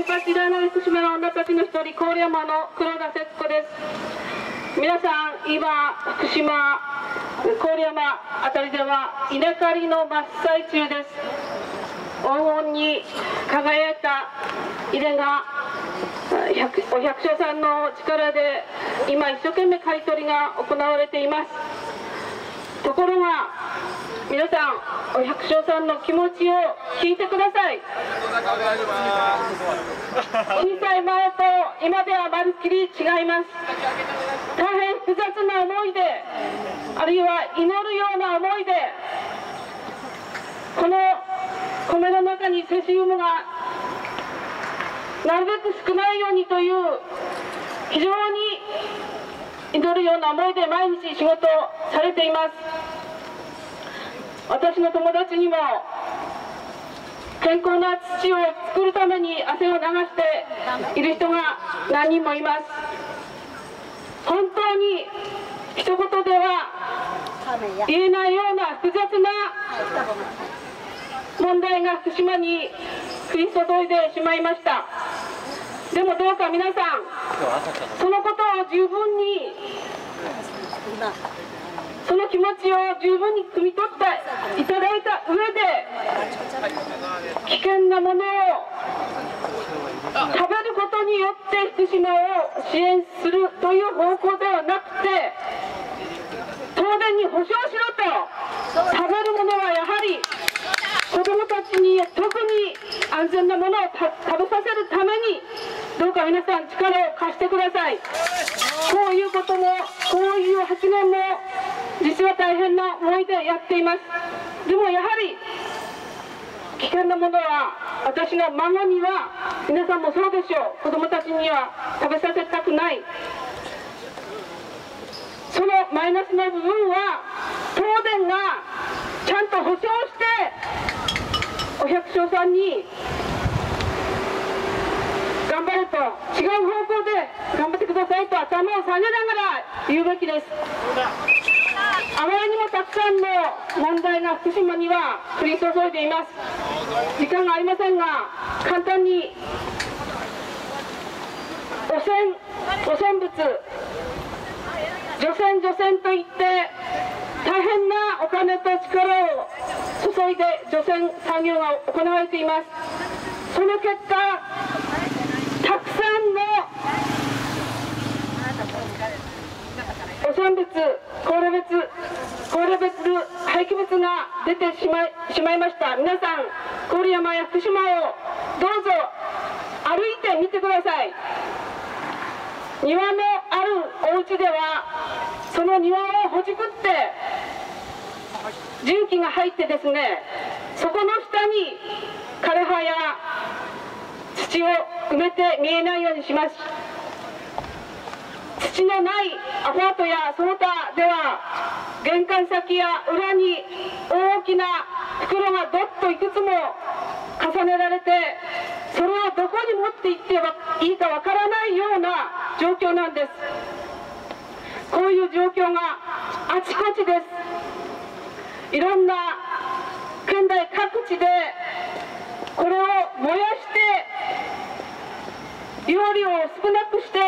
パチラの福島の女たちの一人、郡山の黒田節子です。皆さん、今、福島、郡山あたりでは稲刈りの真っ最中です。黄金に輝いた稲がお百姓さんの力で今一生懸命刈り取りが行われています。ところが皆さん、お百姓さんの気持ちを聞いてください。2歳前と今ではまるっきり違います。大変複雑な思いで、あるいは祈るような思いで、この米の中にセシウムがなるべく少ないようにという非常に祈るような思いで毎日仕事をされています。私の友達にも健康な土を作るために汗を流している人が何人もいます。本当に一言では言えないような複雑な問題が福島に降り注いでしまいました。でもどうか皆さん、そのことを十分に、その気持ちを十分に汲み取っていただいた上で、危険なものを食べることによって福島を支援するという方向ではなくて、東電に保証しろと、食べるものはやはり子どもたちに特に安全なものを食べさせるために、どうか皆さん力を貸してください。こういうことも、こういう発言も実は大変な思いでやっています。でもやはり危険なものは私の孫には、皆さんもそうでしょう、子どもたちには食べさせたくない。そのマイナスの部分は東電がちゃんと保証してお百姓さんに頑張れと、違う方向で頑張ってくださいと頭を下げながら言うべきです。あまりにもたくさんの問題が福島には降り注いでいます。時間がありませんが、簡単に汚染物、除染といって大変なお金と力を注いで除染作業が行われています。その結果、たくさんの汚染物、高レベル廃棄物が出てしまいました。皆さん、郡山や福島をどうぞ歩いてみてください。庭のあるお家では、その庭をほじくって重機が入ってですね、そこの下に枯葉や土を埋めて見えないようにします。土のないアパートやその他では、玄関先や裏に大きな袋がどっといくつも重ねられて、それをどこに持って行っていいかわからないような状況なんです。こういう状況があちこちです。いろんな県内各地でこれを燃やして容量を少なくして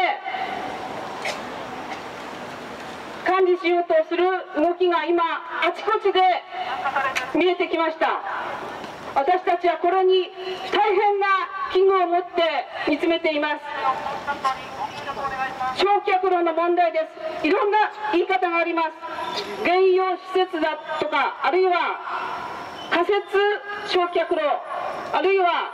管理しようとする動きが今あちこちで見えてきました。私たちはこれに大変な危惧を持って見つめています。焼却炉の問題です。いろんな言い方があります。原用施設だとか、あるいは仮設焼却炉、あるいは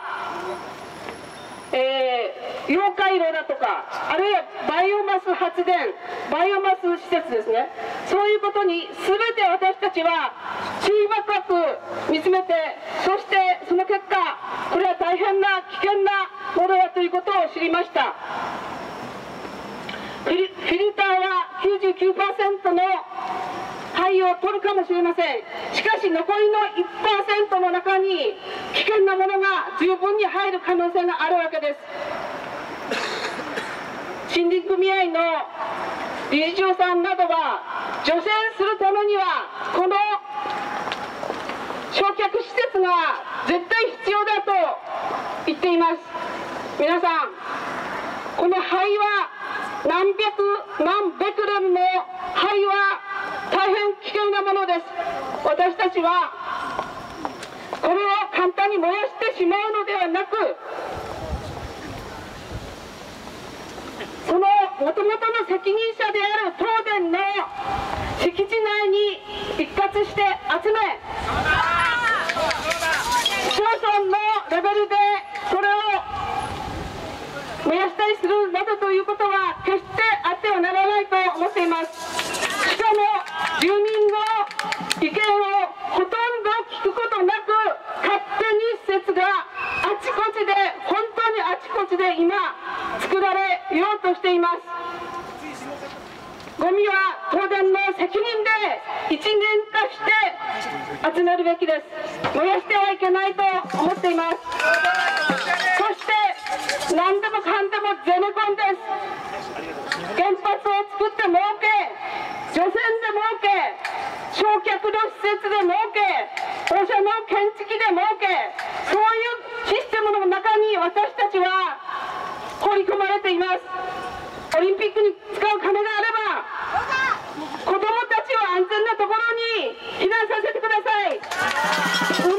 溶解炉だとか、あるいはバイオマス発電、バイオマス施設ですね。そういうことに全て私たちは注意深く見つめて、そしてその結果、これは大変な危険なものだということを知りました。フィルターは 99% の灰を取るかもしれません。しかし残りの 1% の中に危険なものが十分に入る可能性があるわけです。森林組合の理事長さんなどは、除染するためにはこの焼却施設が絶対必要だと言っています。 皆さん、この灰は何百何ベクレルの灰は大変危険なものです。私たちはこれを簡単に燃やしてしまうのではなく、そのもともとの責任者である東電の敷地内に一括して集め、市町村のレベルでそれを燃やしたりするなどということは決してあってはならないと思っています。しかも住民の意見をほとんど聞くことなく、勝手に施設があちこちで、本当にあちこちで今作られようとしています。ゴミは東電の責任で一元化して集めるべきです。燃やしてはいけないと思っています。そして何でもかんでもゼネコンです。原発を作って儲け、除染で儲け、焼却の施設で儲け、放射能検知器で儲け、そういうシステムの中に私たちは放り込まれています。オリンピックに使う金があれば、子どもたちを安全なところに避難させてください。世界中の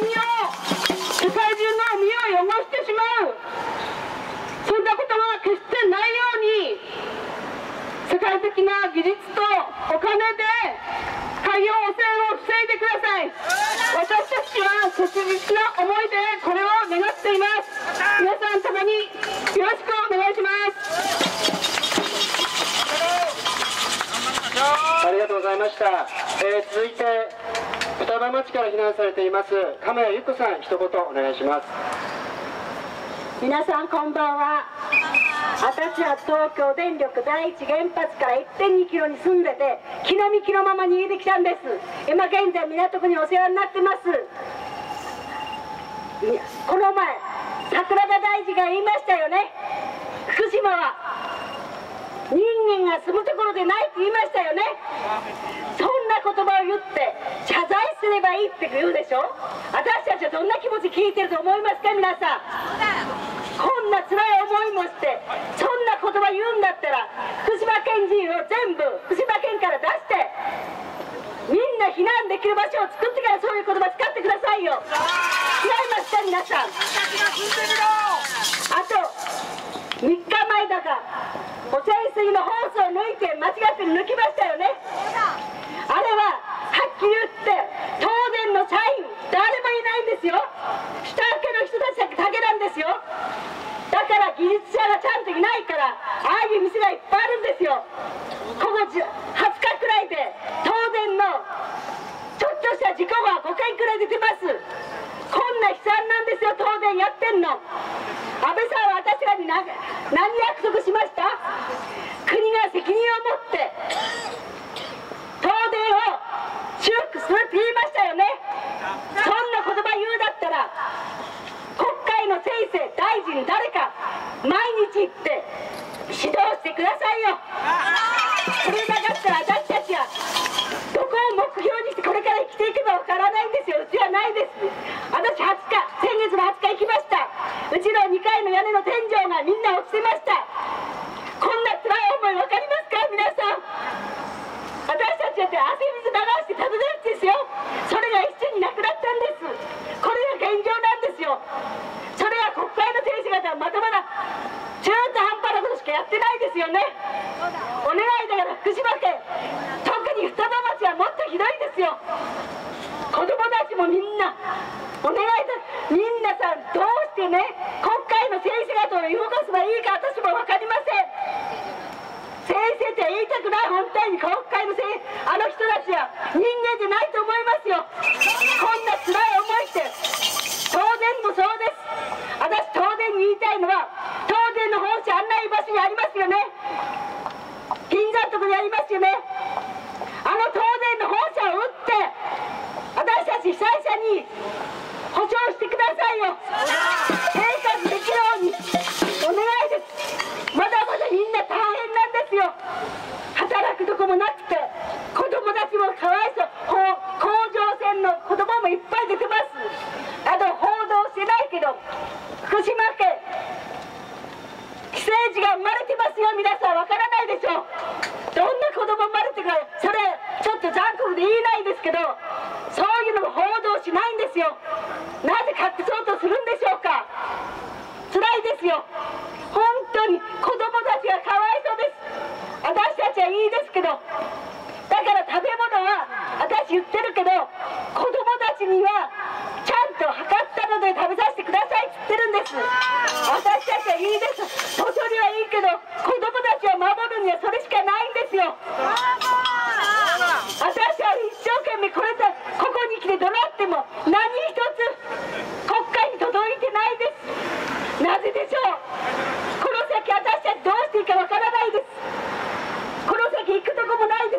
海を汚してしまう、そんなことは決してないように、世界的な技術とお金で海洋汚染を防いでください。私たちは切実な思いでこれを願っています。皆さん共によろしくお願いします。 ありがとうございました。続いて双葉町から避難されています亀谷由子さん、一言お願いします。 皆さんこんばんは。私は東京電力第一原発から 1.2 キロに住んでて、気の身気のまま逃げてきたんです。今現在港区にお世話になってます。この前桜田大臣が言いましたよね。福島は人間が住むところでないって言いましたよね。そんな言葉を言って謝罪すればいいって言うでしょ。私たちはどんな気持ち聞いてると思いますか。皆さん、こんな辛い思いもしてそんな言葉言うんだったら、福島県人を全部福島県から出してみんな避難できる場所を作ってからそういう言葉使ってくださいよ。違いますか皆さん。あと3日前だか汚染水のホースを抜いて間違って抜きましたよね。あれははっきり言って東電の社員誰もいないんですよ。下請けの人たちだけなんですよ。だから技術者がちゃんといないから、ああいう店がいっぱいあるんですよ。ここ20日くらいで東電のちょっとした事故が5件くらい出てます。こんな悲惨なんですよ、東電やってんの。安倍さんは私らに何約束しました。国が責任を持って東電を修復するって言いましたよね。そんな言葉言うだったら国会の先生大臣誰か毎日行って指導してくださいよ。それなかったら私たちはどこを目標にしてこれから生きていけばわからないんですよ。うちはないです。私先月の20日行きました。うちの2階の屋根の天井がみんな落ちてました。こんな辛い思い分かりますか皆さん。私たちだって汗水流して食べてるんですよ。それが一瞬になくなったんです。これが現状なんですよ。それは国会の先生方はまだまだ中途半端なことしかやってないですよね。お願いだから福島県、特に双葉町はもっとひどいですよ。子供たちもみんなお願いだ。みんなさんどうしてね国会の先生方を動かせばいいか私も分かりません。先生って言いたくない。本当に国会のあの人たちは人間じゃないと思いますよ。こんな辛い思いって東電もそうです。私東電に言いたいのは、東電の本社あんない場所にありますよね。銀座のとこにありますよね。あの東電の本社を売って私たち被災者に保証してくださいよ。生活できるようにお願いです。まだまだみんな大変なんですよ。働くとこもなくて子供たちもかわいそう。甲状腺の子供もいっぱい出てます。報道してないけど福島県ちが生まれてますよ。皆さんわからないでしょう。どんな子供生まれてからそれちょっと残酷で言えないんですけど、そういうのも報道しないんですよ。なぜ隠そうとするんでしょうか。辛いですよ。本当に子供たちがかわいそうです。私たちはいいですけど、だから食べ物は私言ってるけど、子供たちにはちゃんと測ったので食べさせてくださいって言ってるんです。私たちはいいです。年寄りはいいけど、子供たちを守るにはそれしかないんですよ。私は一生懸命ここに来て怒鳴っても何一つ国会に届いてないです。なぜでしょう。この先私たちどうしていいかわからないです。この先行くとこもないです。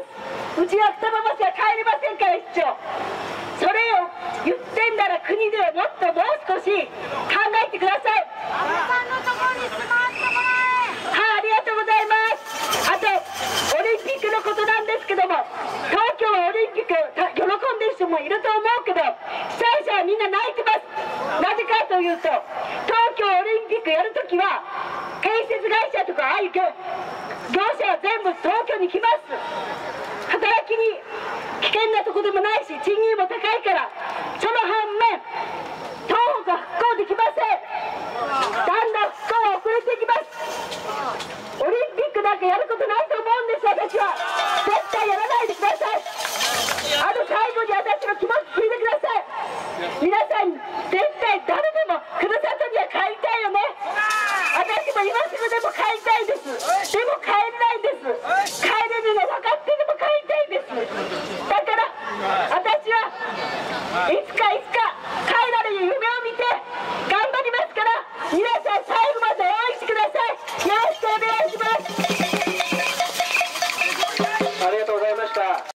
うちは双葉町は帰れませんから、市長。それを言ってんなら国ではもっともう少し考えてください。 安倍さんのところに住まわせてもらえ。 はい、ありがとうございます。あとオリンピックのことなんですけども、東京はオリンピック喜んでる人もいると思うけど、被災者はみんな泣いてます。なぜかというと、東京オリンピックやるときは建設会社とかああいう業者は全部東京に来ます。働きに危険なとこでもないし、賃金も高いから。その反面東北は復興できません。だんだん復興は遅れていきます。オリンピックなんかやることないと思うんです。私は絶対やらないでください。最後に私の気持ち聞いてください。皆さん絶対誰でもふるさとには帰りたいよね。私も今すぐでも帰りたいです。でも帰れないんです。帰れるの分かってでも帰りたいんです。だから私はいつか帰られる夢を見て頑張りますから、皆さん最後まで応援してください。よろしくお願いします。 ありがとうございました。